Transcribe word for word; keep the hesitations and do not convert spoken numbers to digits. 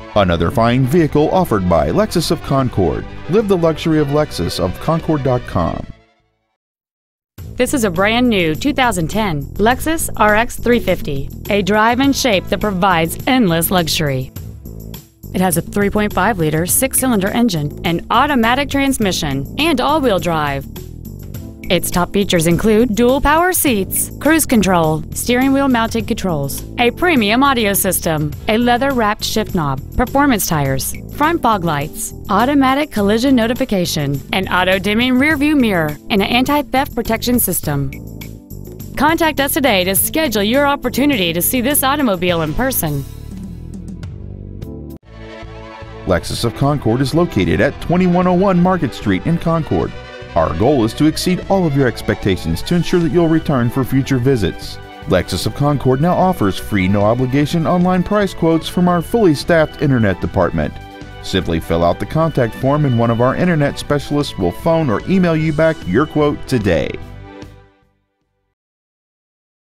Another fine vehicle offered by Lexus of Concord. Live the luxury of Lexus of Concord dot com. This is a brand new two thousand ten Lexus R X three fifty, a drive and shape that provides endless luxury. It has a three point five liter six-cylinder engine, an automatic transmission, and all-wheel drive. Its top features include dual power seats, cruise control, steering wheel mounted controls, a premium audio system, a leather-wrapped shift knob, performance tires, front fog lights, automatic collision notification, an auto-dimming rearview mirror, and an anti-theft protection system. Contact us today to schedule your opportunity to see this automobile in person. Lexus of Concord is located at twenty-one oh one Market Street in Concord. Our goal is to exceed all of your expectations to ensure that you'll return for future visits. Lexus of Concord now offers free no-obligation online price quotes from our fully staffed internet department. Simply fill out the contact form and one of our internet specialists will phone or email you back your quote today.